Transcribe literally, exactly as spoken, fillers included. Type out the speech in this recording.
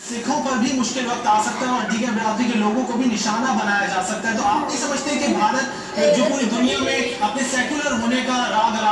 सिखों पर भी मुश्किल वक्त आ सकता है और दीगर बिरादरी के लोगों को भी निशाना बनाया जा सकता है। तो आप नहीं समझते कि भारत जो पूरी दुनिया में अपने सेकुलर होने का राग